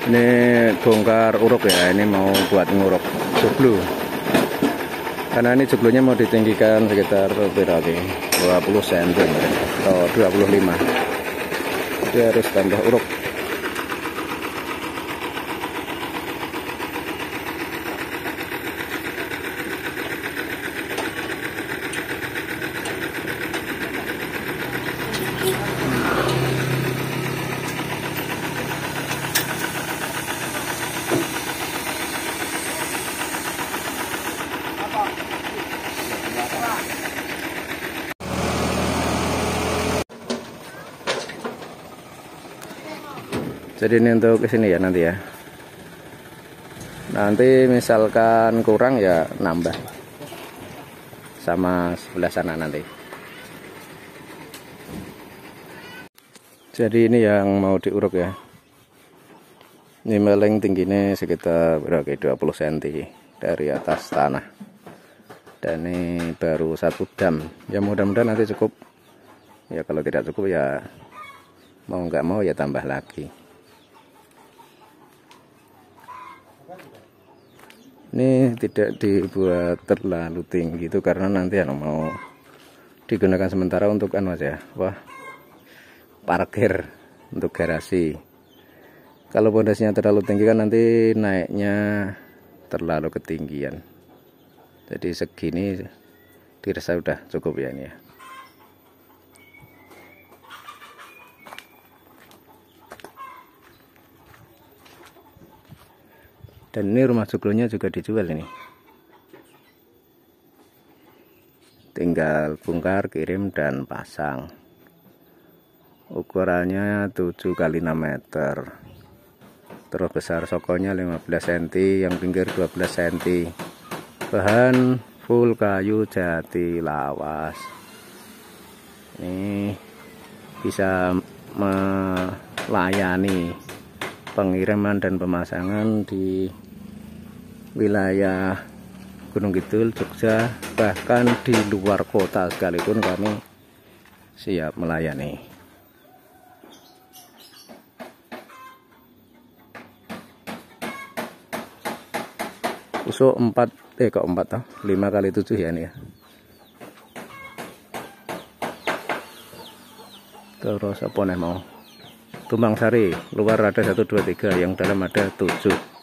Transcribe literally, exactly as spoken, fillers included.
Ini bongkar uruk ya, ini mau buat nguruk joglo. Karena ini joglonya mau ditinggikan sekitar berapa? dua puluh sentimeter atau dua puluh lima. Jadi harus tambah uruk. Jadi ini untuk kesini ya nanti ya. Nanti misalkan kurang ya nambah sama sebelah sana nanti. Jadi ini yang mau diuruk ya. Ini meleng tingginya sekitar berapa? dua puluh sentimeter dari atas tanah. Dan ini baru satu dam. Ya mudah-mudahan nanti cukup. Ya kalau tidak cukup ya mau nggak mau ya tambah lagi. Ini tidak dibuat terlalu tinggi itu karena nanti anu mau digunakan sementara untuk anu aja, wah parkir untuk garasi. Kalau pondasinya terlalu tinggi kan nanti naiknya terlalu ketinggian. Jadi segini dirasa udah cukup ya ini ya. Dan ini rumah joglonya juga dijual ini. Tinggal bongkar, kirim, dan pasang. Ukurannya tujuh kali enam meter. Terus besar sokonya lima belas sentimeter, yang pinggir dua belas sentimeter. Bahan full kayu jati lawas. Ini bisa melayani pengiriman dan pemasangan di wilayah Gunung Kidul, Jogja, bahkan di luar kota sekalipun kami siap melayani. Usuk empat eh kok empat toh lima kali tujuh ya ini ya. Terus apa nih mau Tumbang Sari, luar ada satu dua tiga, yang dalam ada tujuh.